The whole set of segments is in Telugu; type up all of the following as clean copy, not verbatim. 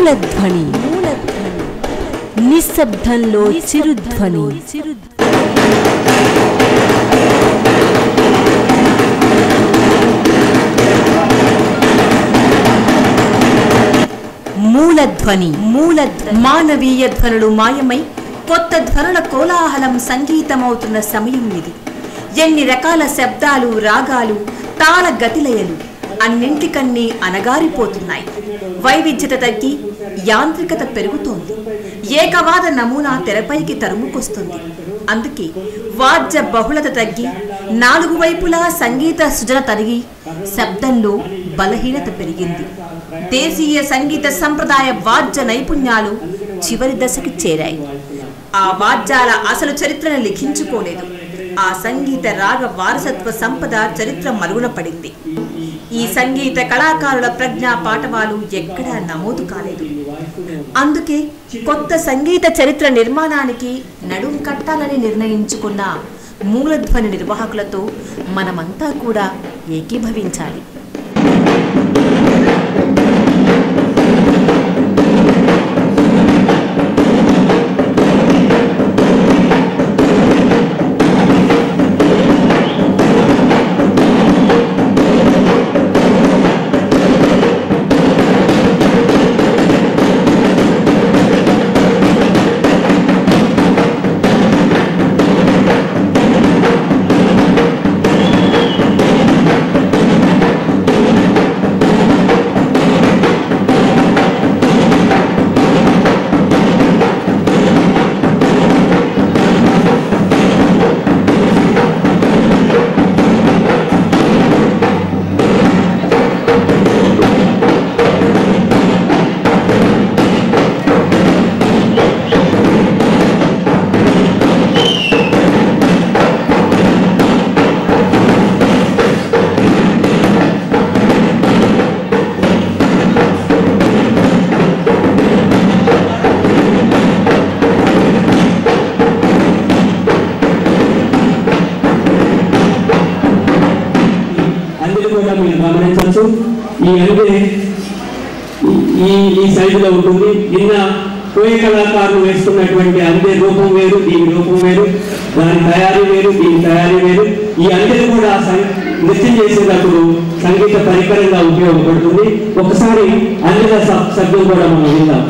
మూలధ్వని నిశ్శబ్దంలో చిరుధ్వని. మూలధ్వని మానవీయ ధ్వనులు మాయమై కొత్త ధ్వనుల కోలాహలం సంగీతమవుతున్న సమయం ఇది. ఎన్ని రకాల శబ్దాలు, రాగాలు, తాళ గతిలయలు అన్నింటికన్నీ అనగారిపోతున్నాయి. వైవిధ్యత తగ్గి యాంత్రికత పెరుగుతోంది. ఏకవాద నమూనా తెరపైకి తరుముకొస్తుంది. అందుకే వాద్య బహుళత తగ్గి నాలుగు వైపులా సంగీత సృజన తరిగి శబ్దంలో బలహీనత పెరిగింది. దేశీయ సంగీత సంప్రదాయ వాద్య నైపుణ్యాలు చివరి దశకి చేరాయి. ఆ వాద్యాల అసలు చరిత్రను లిఖించుకోలేదు. ఆ సంగీత రాగ వారసత్వ సంపద చరిత్ర మరుగున పడింది. ఈ సంగీత కళాకారుల ప్రజ్ఞా పాఠవాలు ఎక్కడా నమోదు కాలేదు. అందుకే కొత్త సంగీత చరిత్ర నిర్మాణానికి నడుం కట్టాలని నిర్ణయించుకున్న మూలధ్వని నిర్వాహకులతో మనమంతా కూడా ఏకీభవించాలి. ఈ సైజులో ఉంటుంది. నిన్న కోయ కళాకారులు వేసుకున్నటువంటి అందే రూపం వేరు, దీని రూపం వేరు, దాని తయారీ వేరు, దీని తయారీ వేరు. ఈ అందరూ కూడా నృత్యం చేసేటప్పుడు సంగీత పరికరంగా ఉపయోగపడుతుంది. ఒకసారి అందర శబ్దం కూడా మనం విందాం.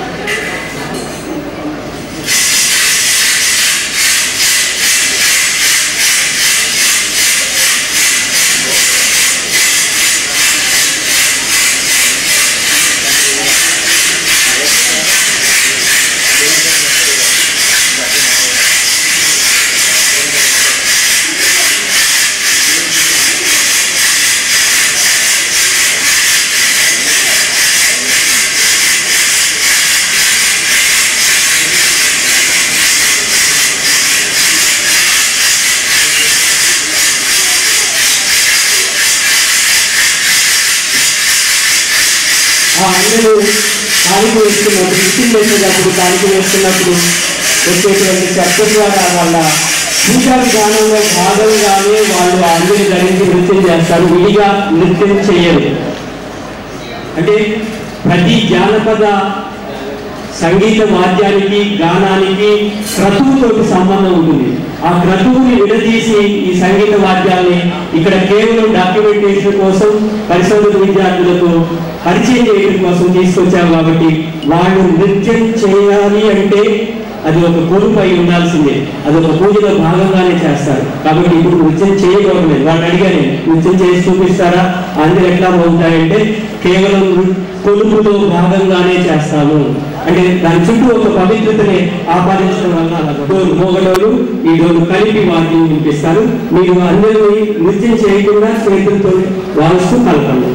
అందరూ కాలికి వేస్తున్నప్పుడు, నృత్యం చేసేటప్పుడు కాలికి వేస్తున్నప్పుడు వచ్చేటువంటి శబ్దం ద్వారా వాళ్ళ పూజా విధానంలో భాగంగానే వాళ్ళు అందరి ధరించి నృత్యం చేస్తారు. విడిగా నృత్యం చేయరు. అంటే ప్రతి జానపద సంగీత వాద్యానికి, గానానికి క్రతువుతోటి సంబంధం ఉంటుంది. ఆ క్రతువుని విడదీసి ఈ సంగీత వాద్యాన్ని ఇక్కడ కేవలం డాక్యుమెంటేషన్ కోసం, పరిశోధన విద్యార్థులకు పరిచయం చేయడం కోసం తీసుకొచ్చాము. కాబట్టి వాళ్ళు నృత్యం చేయాలి అంటే అది ఒక కొలుపు అయి ఉండాల్సిందే. అది ఒక పూజలో భాగంగానే చేస్తారు. కాబట్టి ఇప్పుడు నృత్యం చేయకూడదు. వాళ్ళు అడిగారు, నృత్యం చేసి చూపిస్తారా? అందరూ ఎట్లా ఉంటాయంటే కేవలం కొలుపుతో భాగంగానే చేస్తాము. అంటే దాని చుట్టూ ఒక పవిత్రతని ఆపాదించడం వల్ల డోలు, మోగడోలు, ఈ డోలు కలిపి వాటిని వినిపిస్తారు. మీరు అందరినీ నృత్యం చేయకుండా చేతులతో వాడుస్తూ కలపండి.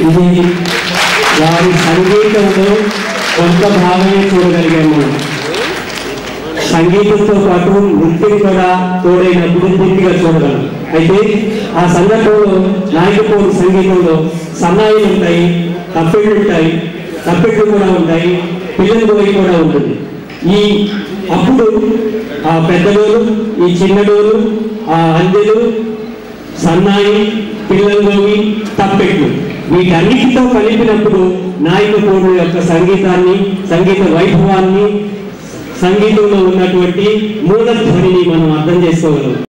ఇది వారి సంగీతంలో కొంత భాగమే చూడగలిగాము. సంగీతంతో పాటు నృత్యం కూడా తోడైనప్పుడు పూర్తిగా చూడగలం. అయితే ఆ సందర్భంలో నాయకపోడు సంగీతంలో సన్నాయిలు ఉంటాయి, తప్పెళ్ళు ఉంటాయి, తప్పెట్లు కూడా ఉంటాయి, పిల్లంగోయి కూడా ఉంటుంది. అప్పుడు ఆ పెద్దడోలు, ఈ చిన్నడోలు, ఆ అందెలు, సన్నాయి, పిల్లంగోయి, తప్పెట్లు వీటన్నిటితో కలిపినప్పుడు నాయకపోడు యొక్క సంగీతాన్ని, సంగీత వైభవాన్ని, సంగీతంలో ఉన్నటువంటి మూలధ్వనిని మనం అర్థం చేసుకోగలం.